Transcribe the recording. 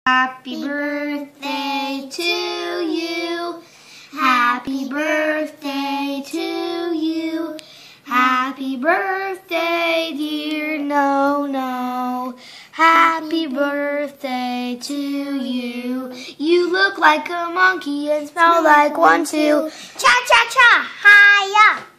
Happy birthday to you. Happy birthday to you. Happy birthday, dear Nono. Happy birthday to you. You look like a monkey and smell like one too. Cha cha cha, hiya.